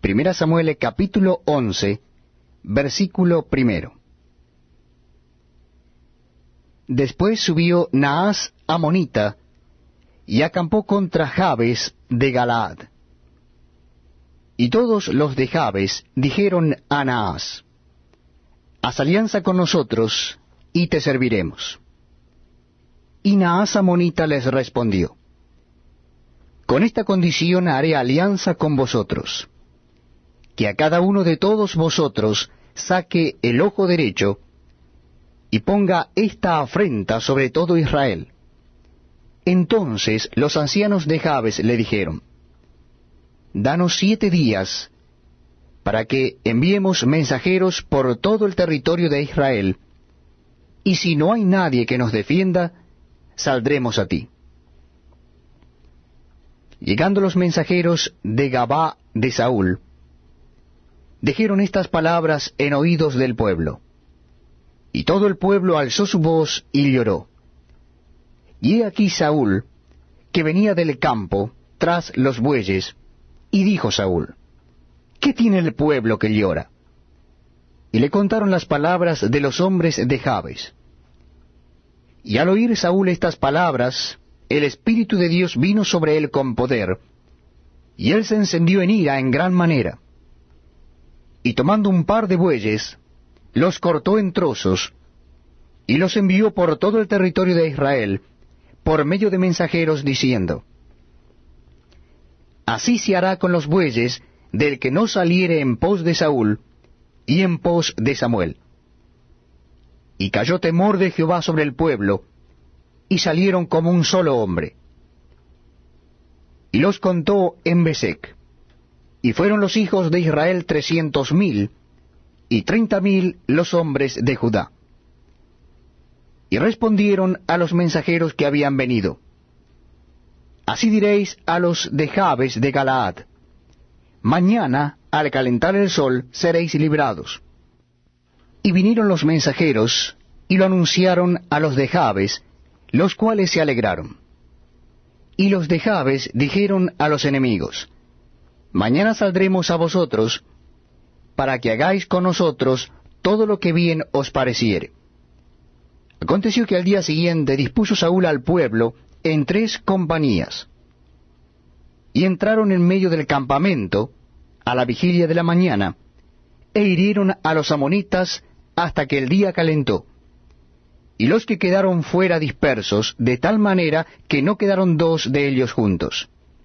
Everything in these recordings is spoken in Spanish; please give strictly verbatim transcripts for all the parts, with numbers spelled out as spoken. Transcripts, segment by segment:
Primera Samuel capítulo once, versículo primero. Después subió Naas amonita, y acampó contra Jabes de Galaad. Y todos los de Jabes dijeron a Naas: haz alianza con nosotros, y te serviremos. Y Naas amonita les respondió: con esta condición haré alianza con vosotros, que a cada uno de todos vosotros saque el ojo derecho, y ponga esta afrenta sobre todo Israel. Entonces los ancianos de Jabes le dijeron: danos siete días, para que enviemos mensajeros por todo el territorio de Israel, y si no hay nadie que nos defienda, saldremos a ti. Llegando los mensajeros de Gabá de Saúl, dijeron estas palabras en oídos del pueblo. Y todo el pueblo alzó su voz y lloró. Y he aquí Saúl, que venía del campo, tras los bueyes, y dijo Saúl: ¿qué tiene el pueblo que llora? Y le contaron las palabras de los hombres de Jabes. Y al oír Saúl estas palabras, el Espíritu de Dios vino sobre él con poder, y él se encendió en ira en gran manera. Y tomando un par de bueyes, los cortó en trozos, y los envió por todo el territorio de Israel, por medio de mensajeros, diciendo: así se hará con los bueyes del que no saliere en pos de Saúl y en pos de Samuel. Y cayó temor de Jehová sobre el pueblo, y salieron como un solo hombre. Y los contó en Besec, y fueron los hijos de Israel trescientos mil, y treinta mil los hombres de Judá. Y respondieron a los mensajeros que habían venido: así diréis a los de Jabes de Galaad: mañana, al calentar el sol, seréis librados. Y vinieron los mensajeros, y lo anunciaron a los de Jabes, los cuales se alegraron. Y los de Jabes dijeron a los enemigos: mañana saldremos a vosotros, para que hagáis con nosotros todo lo que bien os pareciere. Aconteció que al día siguiente dispuso Saúl al pueblo en tres compañías, y entraron en medio del campamento a la vigilia de la mañana, e hirieron a los amonitas hasta que el día calentó. Y los que quedaron fuera dispersos, de tal manera que no quedaron dos de ellos juntos.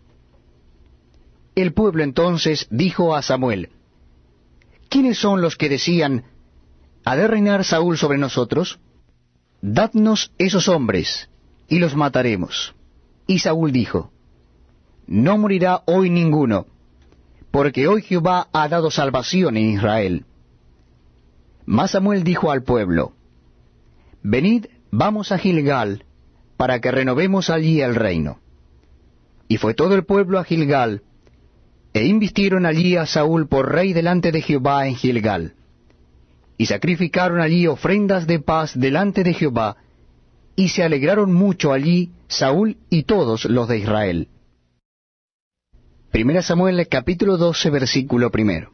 El pueblo entonces dijo a Samuel: ¿quiénes son los que decían: ¿ha de reinar Saúl sobre nosotros? Dadnos esos hombres, y los mataremos. Y Saúl dijo: no morirá hoy ninguno, porque hoy Jehová ha dado salvación en Israel. Mas Samuel dijo al pueblo: venid, vamos a Gilgal, para que renovemos allí el reino. Y fue todo el pueblo a Gilgal, e invistieron allí a Saúl por rey delante de Jehová en Gilgal. Y sacrificaron allí ofrendas de paz delante de Jehová, y se alegraron mucho allí Saúl y todos los de Israel. Primera Samuel capítulo doce, versículo primero.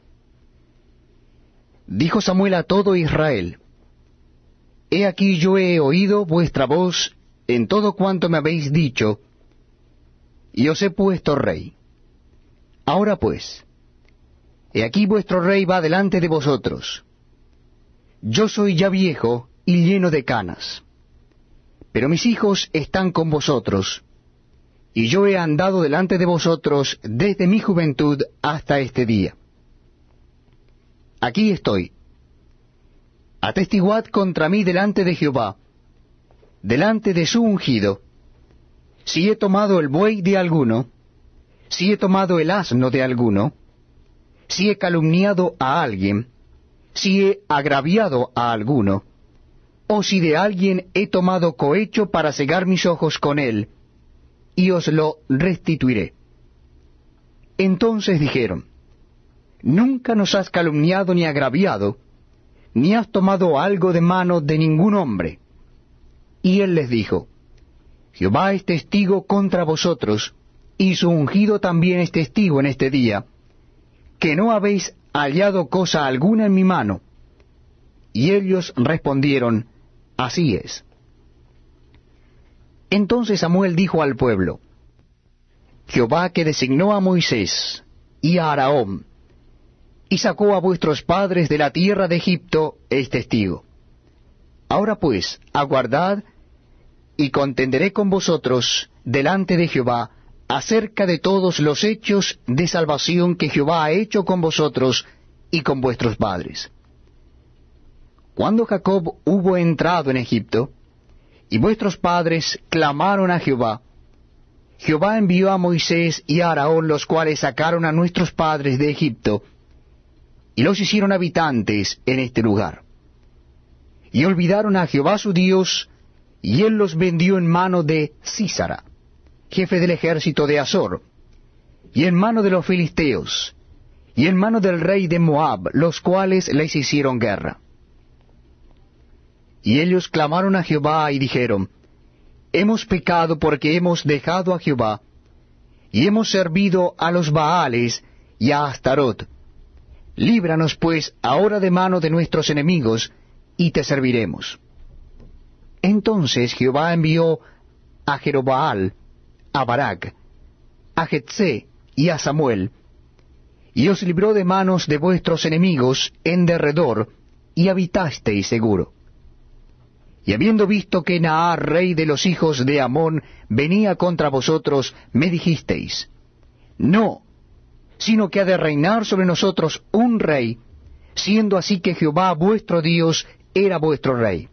Dijo Samuel a todo Israel: he aquí yo he oído vuestra voz en todo cuanto me habéis dicho, y os he puesto rey. Ahora pues, he aquí vuestro rey va delante de vosotros. Yo soy ya viejo y lleno de canas, pero mis hijos están con vosotros, y yo he andado delante de vosotros desde mi juventud hasta este día. Aquí estoy. Atestiguad contra mí delante de Jehová, delante de su ungido, si he tomado el buey de alguno, si he tomado el asno de alguno, si he calumniado a alguien, si he agraviado a alguno, o si de alguien he tomado cohecho para cegar mis ojos con él, y os lo restituiré. Entonces dijeron: nunca nos has calumniado ni agraviado, ni has tomado algo de mano de ningún hombre. Y él les dijo: Jehová es testigo contra vosotros, y su ungido también es testigo en este día, que no habéis hallado cosa alguna en mi mano. Y ellos respondieron, así es. Entonces Samuel dijo al pueblo, Jehová que designó a Moisés y a Aarón, y sacó a vuestros padres de la tierra de Egipto, es testigo. Ahora pues, aguardad, y contenderé con vosotros delante de Jehová acerca de todos los hechos de salvación que Jehová ha hecho con vosotros y con vuestros padres. Cuando Jacob hubo entrado en Egipto, y vuestros padres clamaron a Jehová, Jehová envió a Moisés y a Aarón, los cuales sacaron a nuestros padres de Egipto, y los hicieron habitantes en este lugar. Y olvidaron a Jehová su Dios, y él los vendió en mano de Sísara, jefe del ejército de Azor, y en mano de los filisteos, y en mano del rey de Moab, los cuales les hicieron guerra. Y ellos clamaron a Jehová y dijeron, Hemos pecado porque hemos dejado a Jehová, y hemos servido a los Baales y a Astarot. Líbranos pues ahora de mano de nuestros enemigos, y te serviremos. Entonces Jehová envió a Jerobaal, a Barak, a Jetsé y a Samuel, y os libró de manos de vuestros enemigos en derredor, y habitasteis seguro. Y habiendo visto que Naar, rey de los hijos de Amón, venía contra vosotros, me dijisteis, No, sino que ha de reinar sobre nosotros un rey, siendo así que Jehová vuestro Dios era vuestro rey.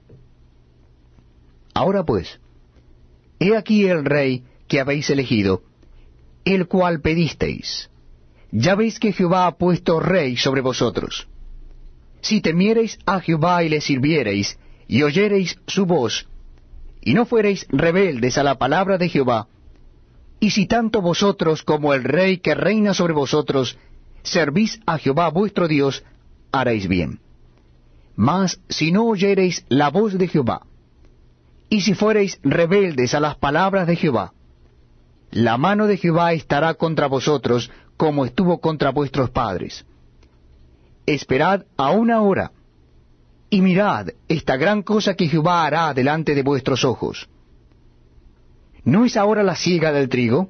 Ahora pues, he aquí el rey que habéis elegido, el cual pedisteis. Ya veis que Jehová ha puesto rey sobre vosotros. Si temiereis a Jehová y le sirviereis, y oyereis su voz, y no fuereis rebeldes a la palabra de Jehová, y si tanto vosotros como el rey que reina sobre vosotros servís a Jehová vuestro Dios, haréis bien. Mas si no oyereis la voz de Jehová, y si fuereis rebeldes a las palabras de Jehová, la mano de Jehová estará contra vosotros como estuvo contra vuestros padres. Esperad aún ahora, y mirad esta gran cosa que Jehová hará delante de vuestros ojos. ¿No es ahora la siega del trigo?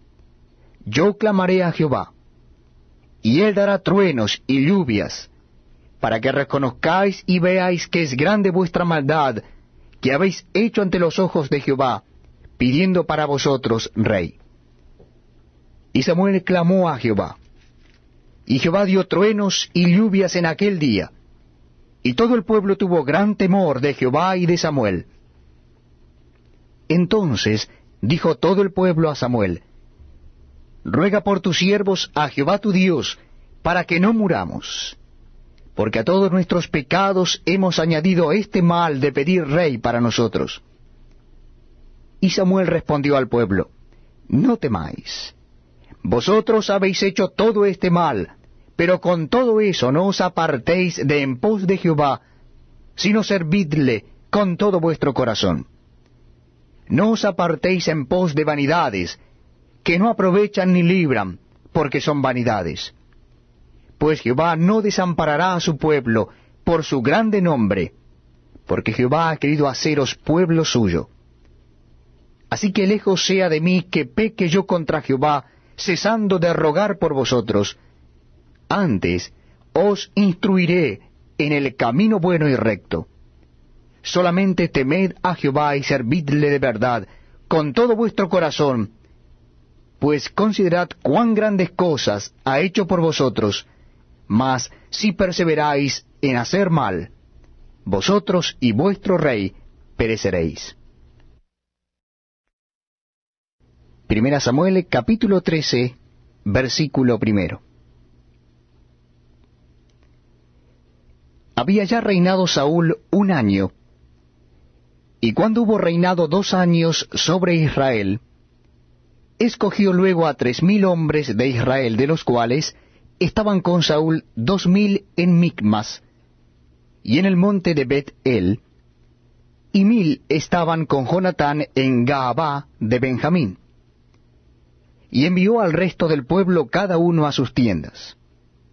Yo clamaré a Jehová, y él dará truenos y lluvias, para que reconozcáis y veáis que es grande vuestra maldad, que habéis hecho ante los ojos de Jehová, pidiendo para vosotros rey. Y Samuel clamó a Jehová, y Jehová dio truenos y lluvias en aquel día, y todo el pueblo tuvo gran temor de Jehová y de Samuel. Entonces dijo todo el pueblo a Samuel, Ruega por tus siervos a Jehová tu Dios, para que no muramos, porque a todos nuestros pecados hemos añadido este mal de pedir rey para nosotros. Y Samuel respondió al pueblo, No temáis, vosotros habéis hecho todo este mal, pero con todo eso no os apartéis de en pos de Jehová, sino servidle con todo vuestro corazón. No os apartéis en pos de vanidades, que no aprovechan ni libran, porque son vanidades. Pues Jehová no desamparará a su pueblo por su grande nombre, porque Jehová ha querido haceros pueblo suyo. Así que lejos sea de mí que peque yo contra Jehová, cesando de rogar por vosotros. Antes os instruiré en el camino bueno y recto. Solamente temed a Jehová y servidle de verdad, con todo vuestro corazón, pues considerad cuán grandes cosas ha hecho por vosotros, mas si perseveráis en hacer mal, vosotros y vuestro rey pereceréis. Primera Samuel capítulo trece, versículo primero. Había ya reinado Saúl un año, y cuando hubo reinado dos años sobre Israel, escogió luego a tres mil hombres de Israel, de los cuales estaban con Saúl dos mil en Micmas, y en el monte de Bet-El, y mil estaban con Jonatán en Gaabá de Benjamín. Y envió al resto del pueblo cada uno a sus tiendas.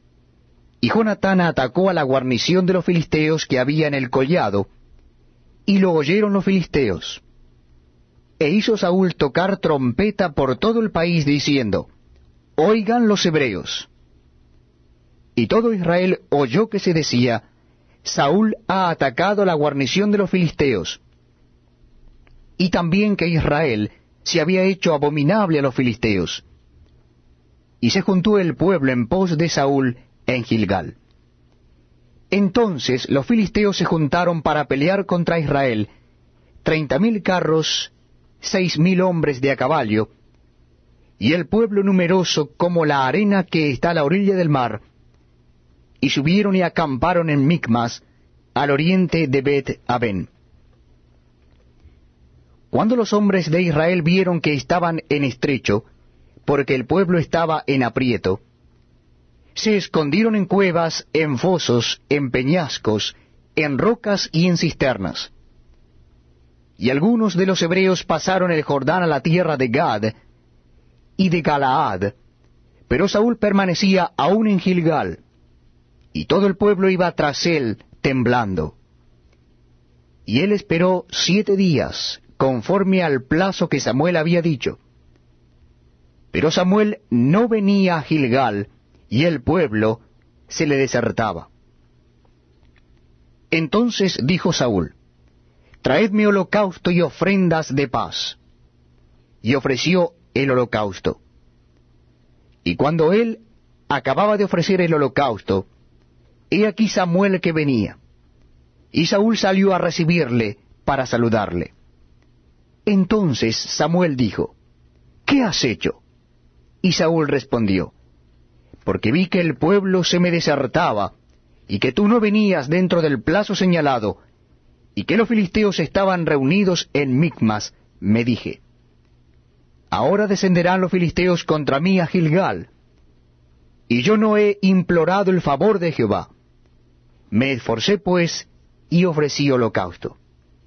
Y Jonatán atacó a la guarnición de los filisteos que había en el collado, y lo oyeron los filisteos. E hizo Saúl tocar trompeta por todo el país, diciendo, Oigan los hebreos. Y todo Israel oyó que se decía, Saúl ha atacado a la guarnición de los filisteos. Y también que Israel se había hecho abominable a los filisteos. Y se juntó el pueblo en pos de Saúl en Gilgal. Entonces los filisteos se juntaron para pelear contra Israel, treinta mil carros, seis mil hombres de a caballo, y el pueblo numeroso como la arena que está a la orilla del mar, y subieron y acamparon en Micmas, al oriente de Bet-Aben. Cuando los hombres de Israel vieron que estaban en estrecho, porque el pueblo estaba en aprieto, se escondieron en cuevas, en fosos, en peñascos, en rocas y en cisternas. Y algunos de los hebreos pasaron el Jordán a la tierra de Gad y de Galaad, pero Saúl permanecía aún en Gilgal, y todo el pueblo iba tras él temblando. Y él esperó siete días, conforme al plazo que Samuel había dicho. Pero Samuel no venía a Gilgal, y el pueblo se le desertaba. Entonces dijo Saúl, Traedme holocausto y ofrendas de paz. Y ofreció el holocausto. Y cuando él acababa de ofrecer el holocausto, he aquí Samuel que venía. Y Saúl salió a recibirle para saludarle. Entonces Samuel dijo, ¿Qué has hecho? Y Saúl respondió, Porque vi que el pueblo se me desertaba, y que tú no venías dentro del plazo señalado, y que los filisteos estaban reunidos en Micmas, me dije, Ahora descenderán los filisteos contra mí a Gilgal, y yo no he implorado el favor de Jehová. Me esforcé pues, y ofrecí holocausto.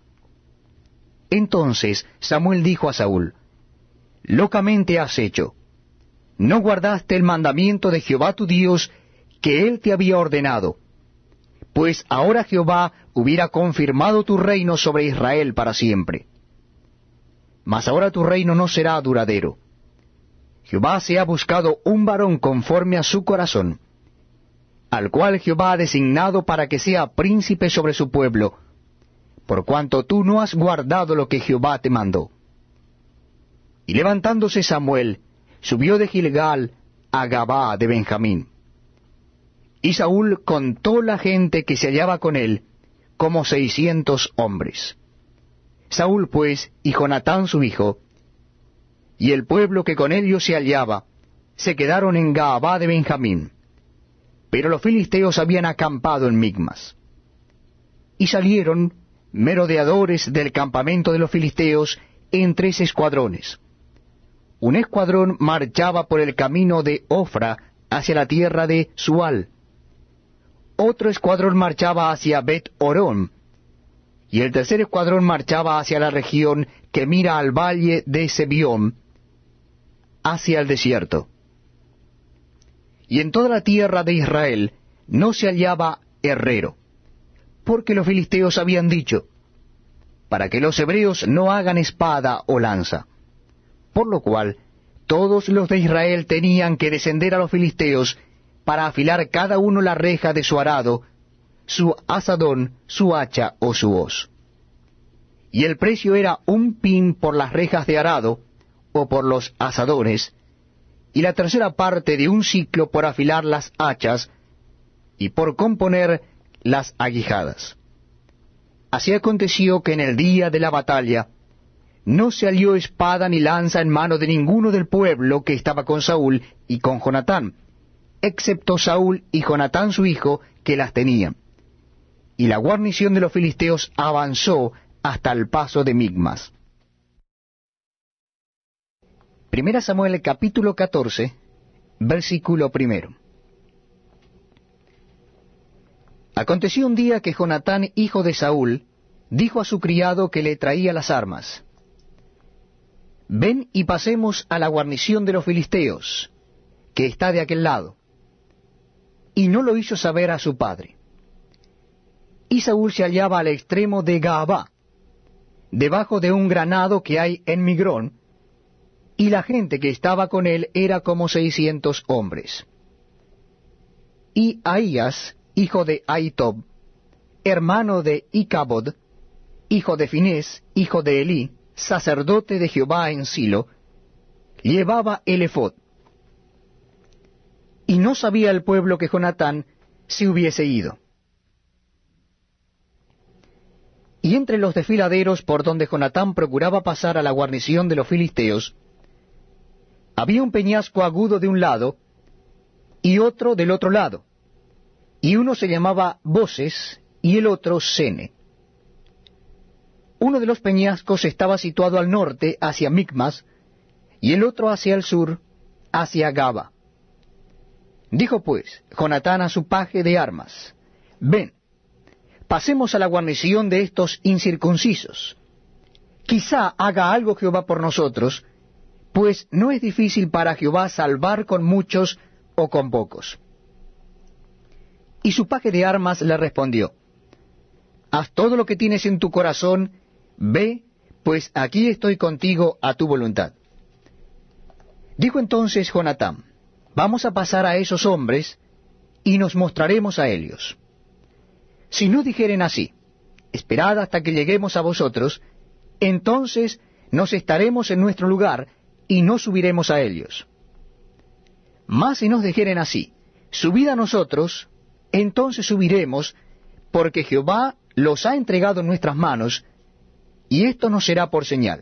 Entonces Samuel dijo a Saúl, Locamente has hecho. No guardaste el mandamiento de Jehová tu Dios, que él te había ordenado. Pues ahora Jehová hubiera confirmado tu reino sobre Israel para siempre. Mas ahora tu reino no será duradero. Jehová se ha buscado un varón conforme a su corazón, al cual Jehová ha designado para que sea príncipe sobre su pueblo, por cuanto tú no has guardado lo que Jehová te mandó. Y levantándose Samuel, subió de Gilgal a Gabaa de Benjamín. Y Saúl contó la gente que se hallaba con él, como seiscientos hombres. Saúl pues, y Jonatán su hijo, y el pueblo que con ellos se hallaba, se quedaron en Gabaa de Benjamín. Pero los filisteos habían acampado en Micmas. Y salieron merodeadores del campamento de los filisteos en tres escuadrones. Un escuadrón marchaba por el camino de Ofra hacia la tierra de Sual. Otro escuadrón marchaba hacia Bet-Orón, y el tercer escuadrón marchaba hacia la región que mira al valle de Sebión, hacia el desierto. Y en toda la tierra de Israel no se hallaba herrero, porque los filisteos habían dicho, para que los hebreos no hagan espada o lanza. Por lo cual, todos los de Israel tenían que descender a los filisteos para afilar cada uno la reja de su arado, su azadón, su hacha o su hoz. Y el precio era un pin por las rejas de arado, o por los azadones, y la tercera parte de un siclo por afilar las hachas, y por componer las aguijadas. Así aconteció que en el día de la batalla, no se halló espada ni lanza en mano de ninguno del pueblo que estaba con Saúl y con Jonatán, excepto Saúl y Jonatán su hijo, que las tenían. Y la guarnición de los filisteos avanzó hasta el paso de Micmas. Primera Samuel capítulo catorce, versículo primero. Aconteció un día que Jonatán, hijo de Saúl, dijo a su criado que le traía las armas, Ven y pasemos a la guarnición de los filisteos, que está de aquel lado. y no lo hizo saber a su padre. Y Saúl se hallaba al extremo de Gaabá, debajo de un granado que hay en Migrón, y la gente que estaba con él era como seiscientos hombres. Y Ahías, hijo de Ahitob, hermano de Icabod, hijo de Finés, hijo de Elí, sacerdote de Jehová en Silo, llevaba el ephod. Y no sabía el pueblo que Jonatán se hubiese ido. Y entre los desfiladeros por donde Jonatán procuraba pasar a la guarnición de los filisteos, había un peñasco agudo de un lado, y otro del otro lado, y uno se llamaba Boses, y el otro Sene. Uno de los peñascos estaba situado al norte, hacia Micmas, y el otro hacia el sur, hacia Gaba. Dijo pues Jonatán a su paje de armas: Ven, pasemos a la guarnición de estos incircuncisos. Quizá haga algo Jehová por nosotros, pues no es difícil para Jehová salvar con muchos o con pocos. Y su paje de armas le respondió: Haz todo lo que tienes en tu corazón, ve, pues aquí estoy contigo a tu voluntad. Dijo entonces Jonatán: Vamos a pasar a esos hombres, y nos mostraremos a ellos. Si no dijeren así: Esperad hasta que lleguemos a vosotros, entonces nos estaremos en nuestro lugar, y no subiremos a ellos. Mas si nos dijeren así: Subid a nosotros, entonces subiremos, porque Jehová los ha entregado en nuestras manos, y esto nos será por señal.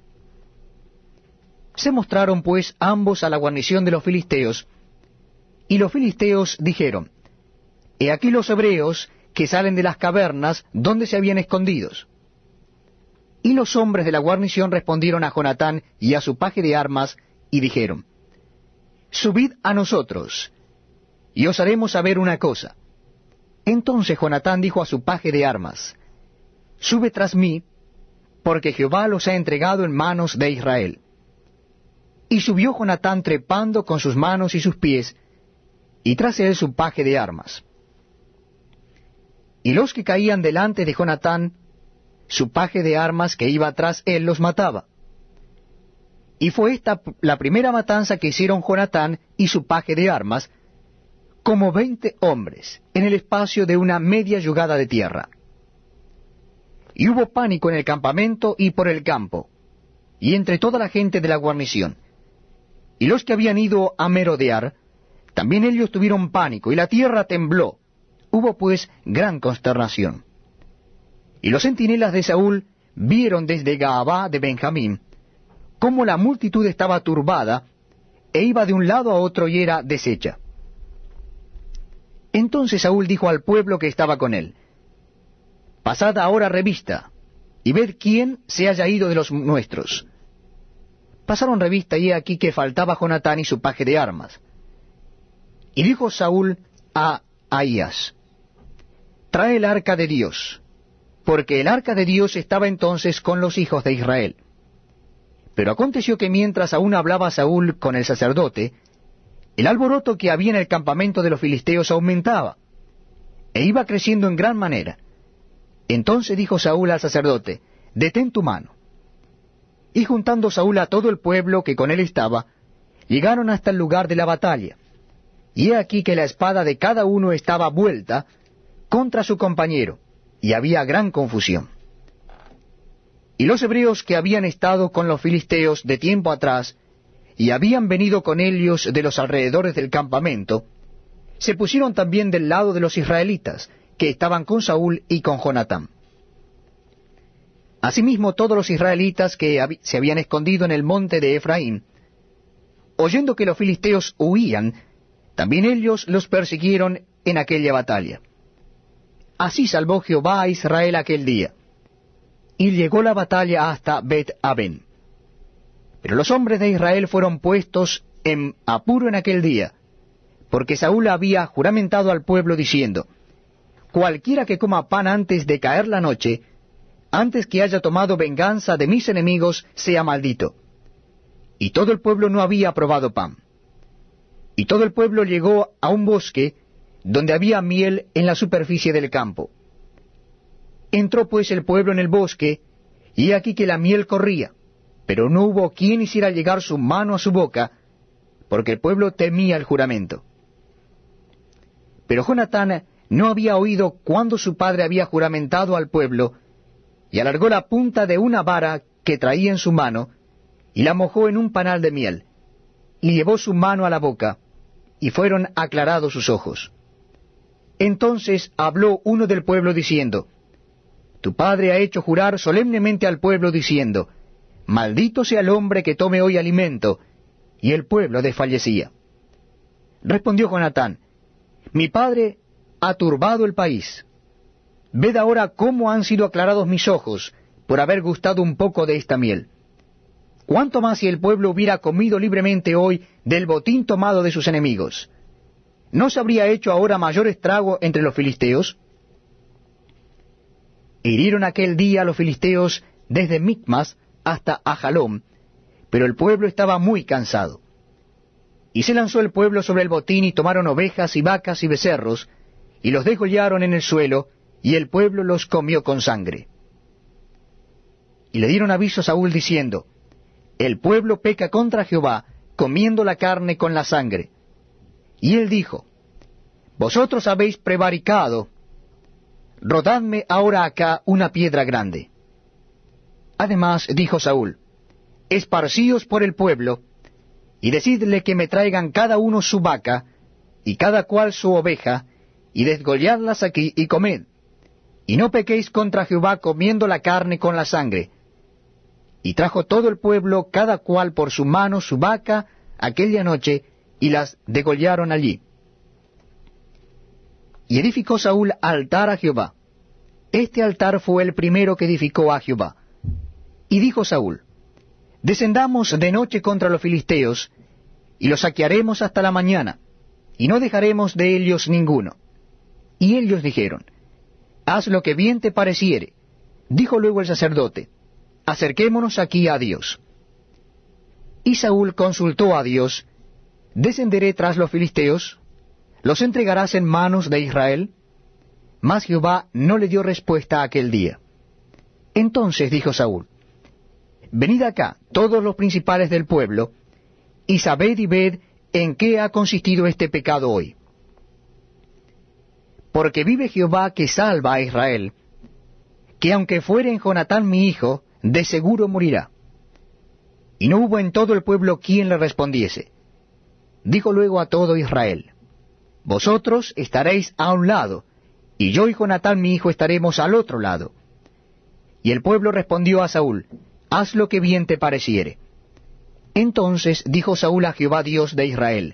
Se mostraron pues ambos a la guarnición de los filisteos, y los filisteos dijeron: He aquí los hebreos que salen de las cavernas donde se habían escondidos. Y los hombres de la guarnición respondieron a Jonatán y a su paje de armas, y dijeron: Subid a nosotros, y os haremos saber una cosa. Entonces Jonatán dijo a su paje de armas: Sube tras mí, porque Jehová los ha entregado en manos de Israel. Y subió Jonatán trepando con sus manos y sus pies, y tras él su paje de armas. Y los que caían delante de Jonatán, su paje de armas que iba tras él los mataba. Y fue esta la primera matanza que hicieron Jonatán y su paje de armas, como veinte hombres, en el espacio de una media yugada de tierra. Y hubo pánico en el campamento y por el campo, y entre toda la gente de la guarnición. Y los que habían ido a merodear, también ellos tuvieron pánico, y la tierra tembló. Hubo pues gran consternación. Y los centinelas de Saúl vieron desde Gaabá de Benjamín cómo la multitud estaba turbada, e iba de un lado a otro y era deshecha. Entonces Saúl dijo al pueblo que estaba con él: Pasad ahora revista, y ved quién se haya ido de los nuestros. Pasaron revista, y he aquí que faltaba Jonatán y su paje de armas. Y dijo Saúl a Ahías: Trae el arca de Dios, porque el arca de Dios estaba entonces con los hijos de Israel. Pero aconteció que mientras aún hablaba Saúl con el sacerdote, el alboroto que había en el campamento de los filisteos aumentaba, e iba creciendo en gran manera. Entonces dijo Saúl al sacerdote: Detén tu mano. Y juntando Saúl a todo el pueblo que con él estaba, llegaron hasta el lugar de la batalla. Y he aquí que la espada de cada uno estaba vuelta contra su compañero, y había gran confusión. Y los hebreos que habían estado con los filisteos de tiempo atrás, y habían venido con ellos de los alrededores del campamento, se pusieron también del lado de los israelitas, que estaban con Saúl y con Jonatán. Asimismo todos los israelitas que hab- se habían escondido en el monte de Efraín, oyendo que los filisteos huían, también ellos los persiguieron en aquella batalla. Así salvó Jehová a Israel aquel día. Y llegó la batalla hasta Bet-Aben. Pero los hombres de Israel fueron puestos en apuro en aquel día, porque Saúl había juramentado al pueblo diciendo: Cualquiera que coma pan antes de caer la noche, antes que haya tomado venganza de mis enemigos, sea maldito. Y todo el pueblo no había probado pan. Y todo el pueblo llegó a un bosque, donde había miel en la superficie del campo. Entró pues el pueblo en el bosque, y he aquí que la miel corría, pero no hubo quien hiciera llegar su mano a su boca, porque el pueblo temía el juramento. Pero Jonatán no había oído cuándo su padre había juramentado al pueblo, y alargó la punta de una vara que traía en su mano, y la mojó en un panal de miel, y llevó su mano a la boca, y fueron aclarados sus ojos. Entonces habló uno del pueblo diciendo, Tu padre ha hecho jurar solemnemente al pueblo diciendo, Maldito sea el hombre que tome hoy alimento, y el pueblo desfallecía. Respondió Jonatán, Mi padre ha turbado el país. Ved ahora cómo han sido aclarados mis ojos por haber gustado un poco de esta miel. ¿Cuánto más si el pueblo hubiera comido libremente hoy del botín tomado de sus enemigos? ¿No se habría hecho ahora mayor estrago entre los filisteos? Hirieron aquel día a los filisteos desde Micmas hasta Ajalón, pero el pueblo estaba muy cansado. Y se lanzó el pueblo sobre el botín, y tomaron ovejas y vacas y becerros, y los degollaron en el suelo, y el pueblo los comió con sangre. Y le dieron aviso a Saúl diciendo, El pueblo peca contra Jehová, comiendo la carne con la sangre. Y él dijo, Vosotros habéis prevaricado, rodadme ahora acá una piedra grande. Además dijo Saúl, Esparcíos por el pueblo, y decidle que me traigan cada uno su vaca, y cada cual su oveja, y desgolladlas aquí y comed, y no pequéis contra Jehová comiendo la carne con la sangre. Y trajo todo el pueblo, cada cual por su mano, su vaca, aquella noche, y las degollaron allí. Y edificó Saúl altar a Jehová. Este altar fue el primero que edificó a Jehová. Y dijo Saúl, Descendamos de noche contra los filisteos, y los saquearemos hasta la mañana, y no dejaremos de ellos ninguno. Y ellos dijeron, Haz lo que bien te pareciere. Dijo luego el sacerdote, Acerquémonos aquí a Dios. Y Saúl consultó a Dios, ¿Descenderé tras los filisteos? ¿Los entregarás en manos de Israel? Mas Jehová no le dio respuesta aquel día. Entonces dijo Saúl, Venid acá, todos los principales del pueblo, y sabed y ved en qué ha consistido este pecado hoy. Porque vive Jehová que salva a Israel, que aunque fuere en Jonatán mi hijo, de seguro morirá. Y no hubo en todo el pueblo quien le respondiese. Dijo luego a todo Israel, Vosotros estaréis a un lado, y yo y Jonatán mi hijo estaremos al otro lado. Y el pueblo respondió a Saúl, Haz lo que bien te pareciere. Entonces dijo Saúl a Jehová Dios de Israel,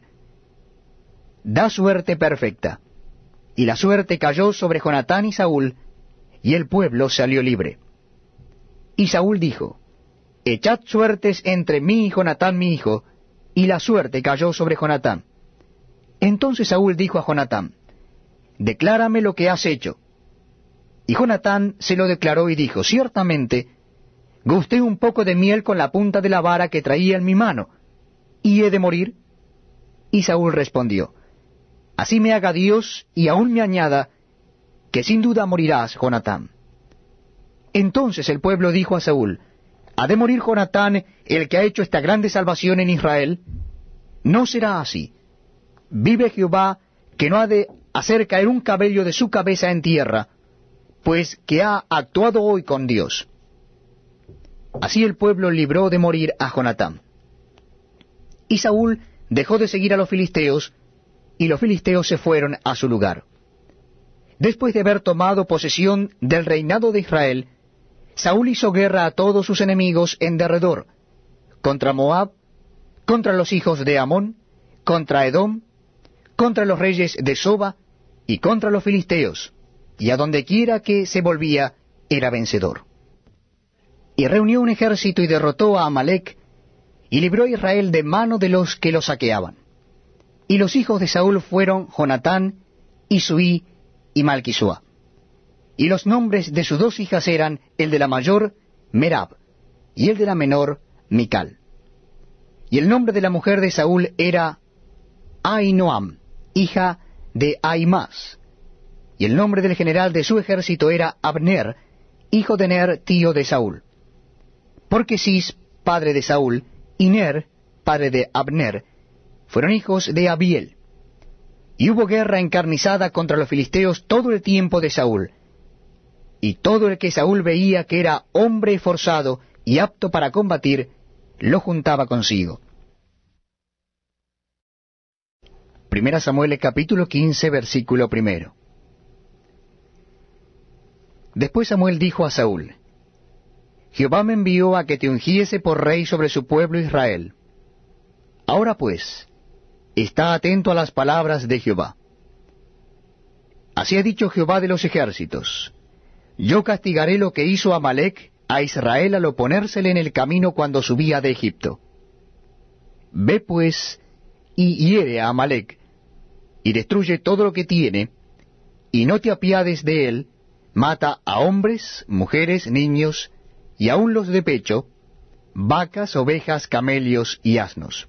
Da suerte perfecta. Y la suerte cayó sobre Jonatán y Saúl, y el pueblo salió libre. Y Saúl dijo, Echad suertes entre mí y Jonatán mi hijo, y la suerte cayó sobre Jonatán. Entonces Saúl dijo a Jonatán, Declárame lo que has hecho. Y Jonatán se lo declaró y dijo, Ciertamente, gusté un poco de miel con la punta de la vara que traía en mi mano, ¿y he de morir? Y Saúl respondió, Así me haga Dios, y aún me añada, que sin duda morirás, Jonatán. Entonces el pueblo dijo a Saúl, ¿Ha de morir Jonatán, el que ha hecho esta grande salvación en Israel? No será así. Vive Jehová, que no ha de hacer caer un cabello de su cabeza en tierra, pues que ha actuado hoy con Dios. Así el pueblo libró de morir a Jonatán. Y Saúl dejó de seguir a los filisteos, y los filisteos se fueron a su lugar. Después de haber tomado posesión del reinado de Israel, Saúl hizo guerra a todos sus enemigos en derredor, contra Moab, contra los hijos de Amón, contra Edom, contra los reyes de Soba, y contra los filisteos, y a donde quiera que se volvía, era vencedor. Y reunió un ejército y derrotó a Amalec, y libró a Israel de mano de los que lo saqueaban. Y los hijos de Saúl fueron Jonatán, Isuí y Malquisúa. Y los nombres de sus dos hijas eran, el de la mayor, Merab, y el de la menor, Mical. Y el nombre de la mujer de Saúl era Ahinoam, hija de Ahimaas, y el nombre del general de su ejército era Abner, hijo de Ner, tío de Saúl. Porque Cis, padre de Saúl, y Ner, padre de Abner, fueron hijos de Abiel. Y hubo guerra encarnizada contra los filisteos todo el tiempo de Saúl. Y todo el que Saúl veía que era hombre esforzado y apto para combatir, lo juntaba consigo. Primera Samuel capítulo quince, versículo primero. Después Samuel dijo a Saúl: Jehová me envió a que te ungiese por rey sobre su pueblo Israel. Ahora pues, está atento a las palabras de Jehová. Así ha dicho Jehová de los ejércitos: Yo castigaré lo que hizo Amalec a Israel al oponérsele en el camino cuando subía de Egipto. Ve pues y hiere a Amalec, y destruye todo lo que tiene, y no te apiades de él, mata a hombres, mujeres, niños, y aun los de pecho, vacas, ovejas, camelios y asnos.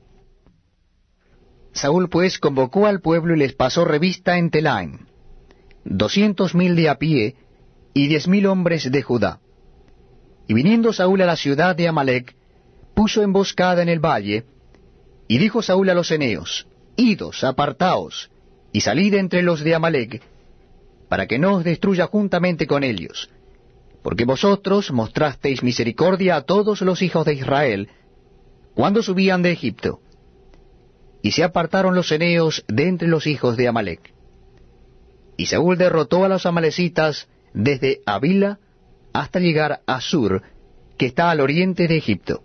Saúl pues convocó al pueblo y les pasó revista en Telaim, doscientos mil de a pie, y diez mil hombres de Judá. Y viniendo Saúl a la ciudad de Amalec, puso emboscada en el valle, y dijo Saúl a los eneos: Idos, apartaos, y salid entre los de Amalec, para que no os destruya juntamente con ellos, porque vosotros mostrasteis misericordia a todos los hijos de Israel, cuando subían de Egipto. Y se apartaron los eneos de entre los hijos de Amalec. Y Saúl derrotó a los amalecitas desde Avila hasta llegar a Sur, que está al oriente de Egipto.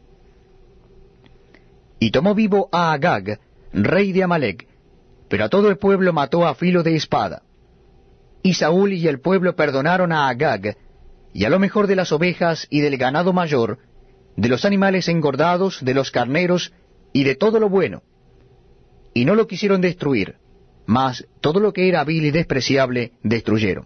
Y tomó vivo a Agag, rey de Amalec, pero a todo el pueblo mató a filo de espada. Y Saúl y el pueblo perdonaron a Agag, y a lo mejor de las ovejas y del ganado mayor, de los animales engordados, de los carneros, y de todo lo bueno. Y no lo quisieron destruir, mas todo lo que era vil y despreciable destruyeron.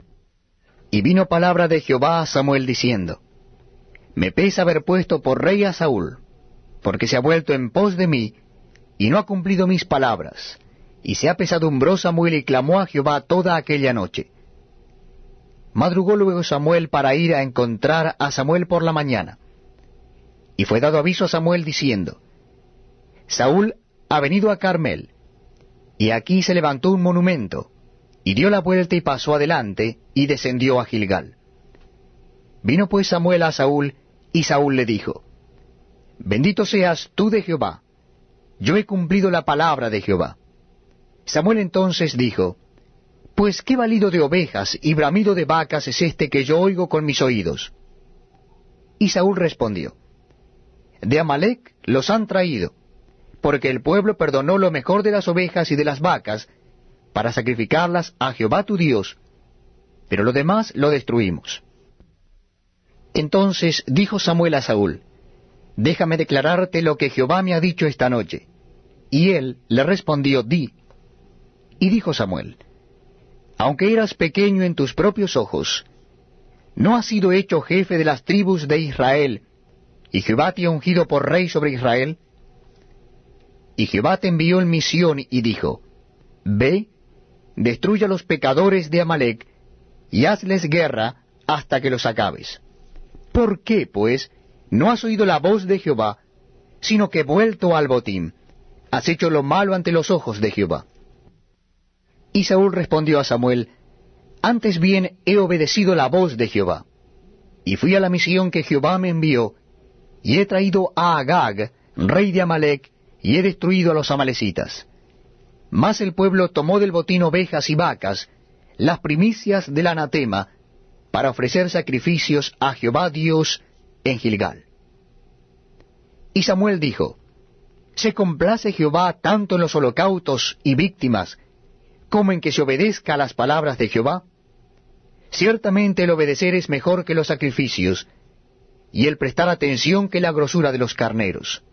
Y vino palabra de Jehová a Samuel diciendo: Me pesa haber puesto por rey a Saúl, porque se ha vuelto en pos de mí, y no ha cumplido mis palabras. Y se apesadumbró Samuel y clamó a Jehová toda aquella noche. Madrugó luego Samuel para ir a encontrar a Samuel por la mañana. Y fue dado aviso a Samuel diciendo: Saúl ha venido a Carmel. Y aquí se levantó un monumento, y dio la vuelta y pasó adelante, y descendió a Gilgal. Vino pues Samuel a Saúl, y Saúl le dijo: Bendito seas tú de Jehová, yo he cumplido la palabra de Jehová. Samuel entonces dijo: Pues qué balido de ovejas y bramido de vacas es este que yo oigo con mis oídos. Y Saúl respondió: De Amalec los han traído, porque el pueblo perdonó lo mejor de las ovejas y de las vacas, para sacrificarlas a Jehová tu Dios, pero lo demás lo destruimos. Entonces dijo Samuel a Saúl: Déjame declararte lo que Jehová me ha dicho esta noche. Y él le respondió: Di. Y dijo Samuel: Aunque eras pequeño en tus propios ojos, ¿no has sido hecho jefe de las tribus de Israel, y Jehová te ha ungido por rey sobre Israel? Y Jehová te envió en misión y dijo: Ve, destruye a los pecadores de Amalec, y hazles guerra hasta que los acabes. ¿Por qué, pues, no has oído la voz de Jehová, sino que vuelto al botín, has hecho lo malo ante los ojos de Jehová? Y Saúl respondió a Samuel: Antes bien he obedecido la voz de Jehová, y fui a la misión que Jehová me envió, y he traído a Agag, rey de Amalec, y he destruido a los amalecitas. Mas el pueblo tomó del botín ovejas y vacas, las primicias del anatema, para ofrecer sacrificios a Jehová Dios en Gilgal. Y Samuel dijo: ¿Se complace Jehová tanto en los holocaustos y víctimas, como en que se obedezca a las palabras de Jehová? Ciertamente el obedecer es mejor que los sacrificios, y el prestar atención que la grosura de los carneros.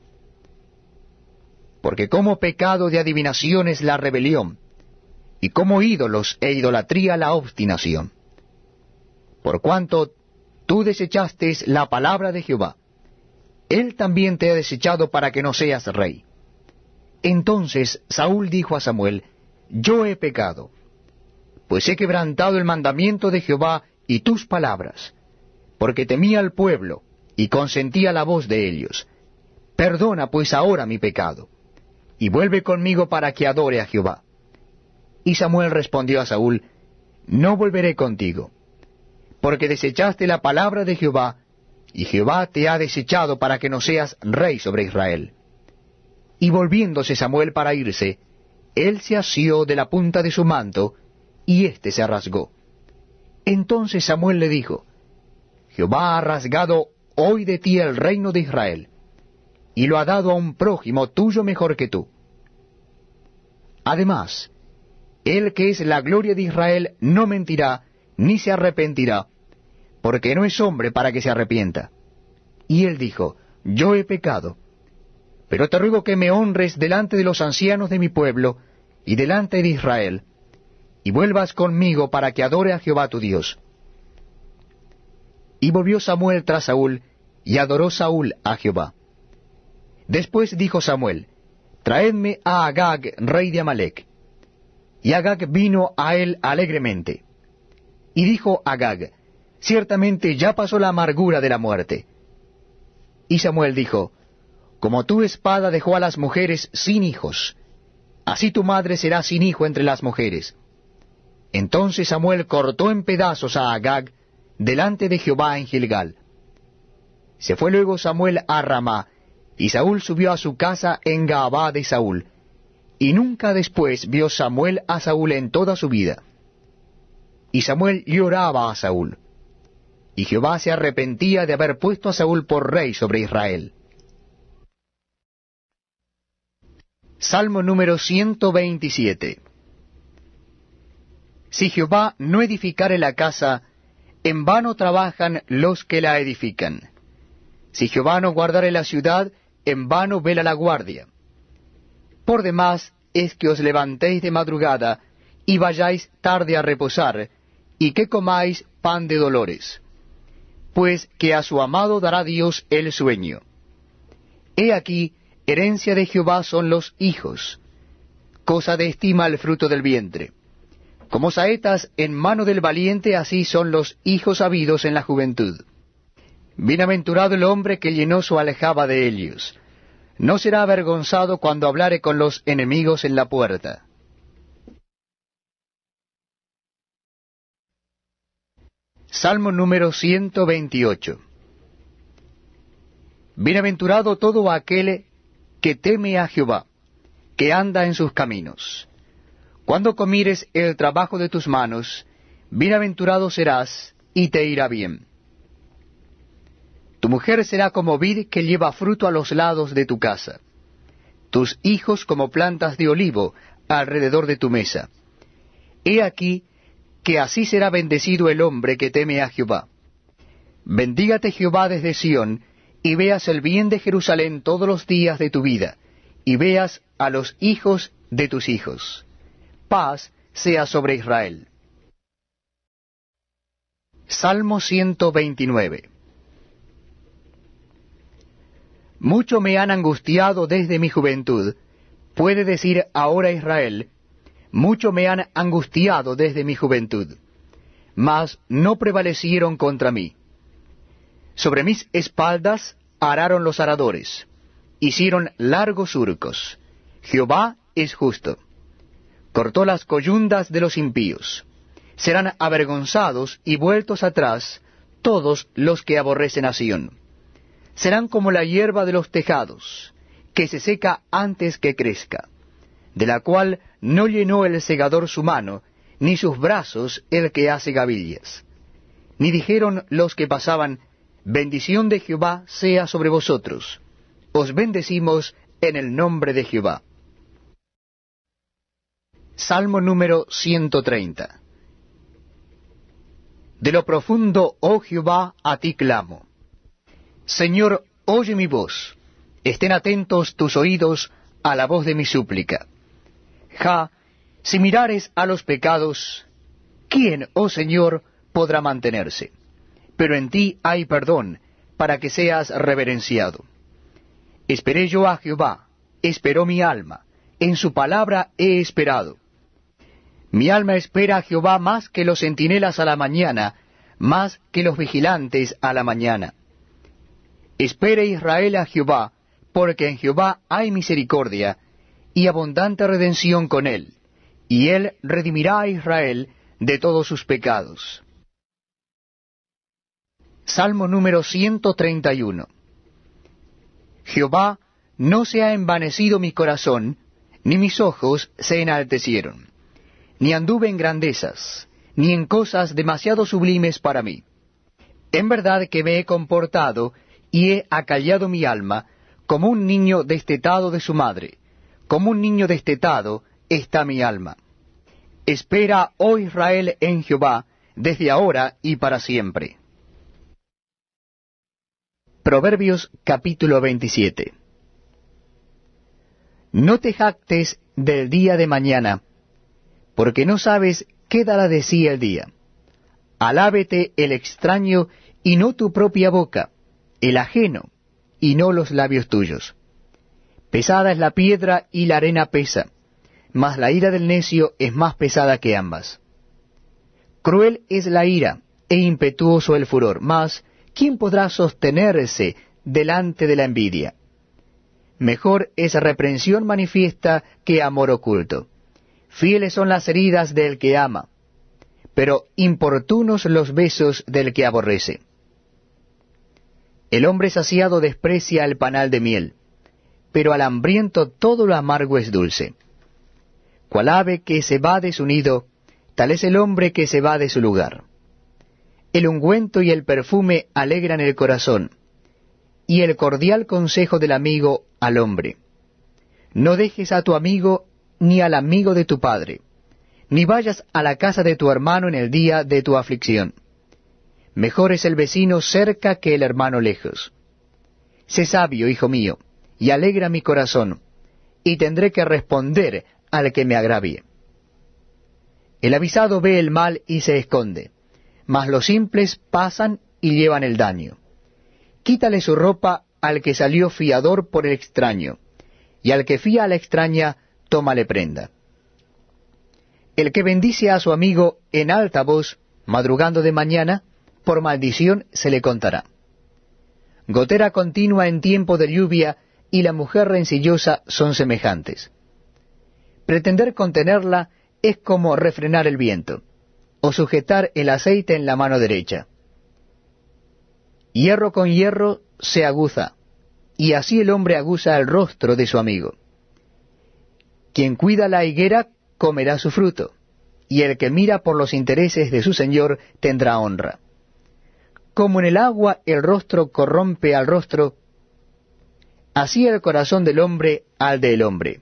Porque como pecado de adivinación es la rebelión, y como ídolos e idolatría la obstinación. Por cuanto tú desechaste la palabra de Jehová, él también te ha desechado para que no seas rey. Entonces Saúl dijo a Samuel: yo he pecado, pues he quebrantado el mandamiento de Jehová y tus palabras, porque temía al pueblo, y consentía la voz de ellos. Perdona pues ahora mi pecado, y vuelve conmigo para que adore a Jehová. Y Samuel respondió a Saúl, no volveré contigo, porque desechaste la palabra de Jehová, y Jehová te ha desechado para que no seas rey sobre Israel. Y volviéndose Samuel para irse, él se asió de la punta de su manto, y éste se rasgó. Entonces Samuel le dijo, Jehová ha rasgado hoy de ti el reino de Israel, y lo ha dado a un prójimo tuyo mejor que tú. Además, él que es la gloria de Israel no mentirá, ni se arrepentirá, porque no es hombre para que se arrepienta. Y él dijo, yo he pecado, pero te ruego que me honres delante de los ancianos de mi pueblo, y delante de Israel, y vuelvas conmigo para que adore a Jehová tu Dios. Y volvió Samuel tras Saúl, y adoró Saúl a Jehová. Después dijo Samuel, traedme a Agag, rey de Amalec. Y Agag vino a él alegremente. Y dijo Agag, ciertamente ya pasó la amargura de la muerte. Y Samuel dijo, como tu espada dejó a las mujeres sin hijos, así tu madre será sin hijo entre las mujeres. Entonces Samuel cortó en pedazos a Agag delante de Jehová en Gilgal. Se fue luego Samuel a Ramá, y Saúl subió a su casa en Gaabá de Saúl, y nunca después vio Samuel a Saúl en toda su vida. Y Samuel lloraba a Saúl, y Jehová se arrepentía de haber puesto a Saúl por rey sobre Israel. Salmo número ciento veintisiete. Si Jehová no edificare la casa, en vano trabajan los que la edifican. Si Jehová no guardare la ciudad, en vano vela la guardia. Por demás es que os levantéis de madrugada, y vayáis tarde a reposar, y que comáis pan de dolores. Pues que a su amado dará Dios el sueño. He aquí, herencia de Jehová son los hijos, cosa de estima el fruto del vientre. Como saetas en mano del valiente, así son los hijos habidos en la juventud. Bienaventurado el hombre que llenó su aljaba de ellos. No será avergonzado cuando hablare con los enemigos en la puerta. Salmo número ciento veintiocho. Bienaventurado todo aquel que teme a Jehová, que anda en sus caminos. Cuando comieres el trabajo de tus manos, bienaventurado serás, y te irá bien. Tu mujer será como vid que lleva fruto a los lados de tu casa, tus hijos como plantas de olivo alrededor de tu mesa. He aquí que así será bendecido el hombre que teme a Jehová. Bendígate Jehová desde Sión, y veas el bien de Jerusalén todos los días de tu vida, y veas a los hijos de tus hijos. Paz sea sobre Israel. Salmo ciento veintinueve. Mucho me han angustiado desde mi juventud, puede decir ahora Israel, mucho me han angustiado desde mi juventud, mas no prevalecieron contra mí. Sobre mis espaldas araron los aradores, hicieron largos surcos. Jehová es justo. Cortó las coyundas de los impíos. Serán avergonzados y vueltos atrás todos los que aborrecen a Sión. Serán como la hierba de los tejados, que se seca antes que crezca, de la cual no llenó el segador su mano, ni sus brazos el que hace gavillas. Ni dijeron los que pasaban, bendición de Jehová sea sobre vosotros. Os bendecimos en el nombre de Jehová. Salmo número ciento treinta. De lo profundo, oh Jehová, a ti clamo. Señor, oye mi voz, estén atentos tus oídos a la voz de mi súplica. Ja, si mirares a los pecados, ¿quién, oh Señor, podrá mantenerse? Pero en ti hay perdón, para que seas reverenciado. Esperé yo a Jehová, esperó mi alma, en su palabra he esperado. Mi alma espera a Jehová más que los centinelas a la mañana, más que los vigilantes a la mañana. Espere Israel a Jehová, porque en Jehová hay misericordia, y abundante redención con él, y él redimirá a Israel de todos sus pecados. Salmo número ciento treinta y uno. Jehová, no se ha envanecido mi corazón, ni mis ojos se enaltecieron, ni anduve en grandezas, ni en cosas demasiado sublimes para mí. En verdad que me he comportado y he acallado mi alma, como un niño destetado de su madre, como un niño destetado está mi alma. Espera, oh Israel, en Jehová, desde ahora y para siempre. Proverbios capítulo veintisiete. No te jactes del día de mañana, porque no sabes qué dará de sí el día. Alábete el extraño y no tu propia boca, el ajeno y no los labios tuyos. Pesada es la piedra y la arena pesa, mas la ira del necio es más pesada que ambas. Cruel es la ira e impetuoso el furor, mas ¿quién podrá sostenerse delante de la envidia? Mejor es reprensión manifiesta que amor oculto. Fieles son las heridas del que ama, pero importunos los besos del que aborrece. El hombre saciado desprecia el panal de miel, pero al hambriento todo lo amargo es dulce. Cual ave que se va de su nido, tal es el hombre que se va de su lugar. El ungüento y el perfume alegran el corazón, y el cordial consejo del amigo al hombre. No dejes a tu amigo ni al amigo de tu padre, ni vayas a la casa de tu hermano en el día de tu aflicción. Mejor es el vecino cerca que el hermano lejos. Sé sabio, hijo mío, y alegra mi corazón, y tendré que responder al que me agravie. El avisado ve el mal y se esconde, mas los simples pasan y llevan el daño. Quítale su ropa al que salió fiador por el extraño, y al que fía a la extraña, tómale prenda. El que bendice a su amigo en alta voz, madrugando de mañana, por maldición se le contará. Gotera continua en tiempo de lluvia y la mujer rencillosa son semejantes. Pretender contenerla es como refrenar el viento, o sujetar el aceite en la mano derecha. Hierro con hierro se aguza, y así el hombre aguza el rostro de su amigo. Quien cuida la higuera comerá su fruto, y el que mira por los intereses de su señor tendrá honra. Como en el agua el rostro corrompe al rostro, así el corazón del hombre al del hombre.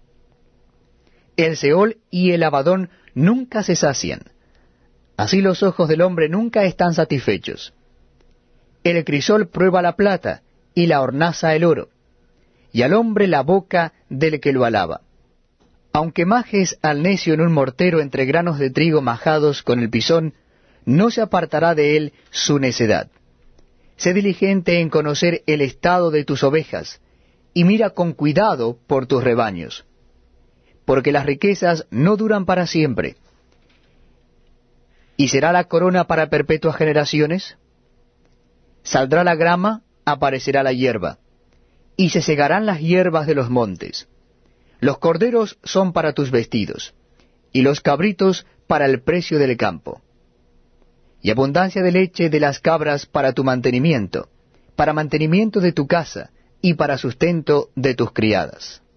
El Seol y el Abadón nunca se sacian, así los ojos del hombre nunca están satisfechos. El crisol prueba la plata, y la hornaza el oro, y al hombre la boca del que lo alaba. Aunque majes al necio en un mortero entre granos de trigo majados con el pisón, no se apartará de él su necedad. Sé diligente en conocer el estado de tus ovejas, y mira con cuidado por tus rebaños, porque las riquezas no duran para siempre. ¿Y será la corona para perpetuas generaciones? Saldrá la grama, aparecerá la hierba, y se segarán las hierbas de los montes. Los corderos son para tus vestidos, y los cabritos para el precio del campo. Y abundancia de leche de las cabras para tu mantenimiento, para mantenimiento de tu casa, y para sustento de tus criadas.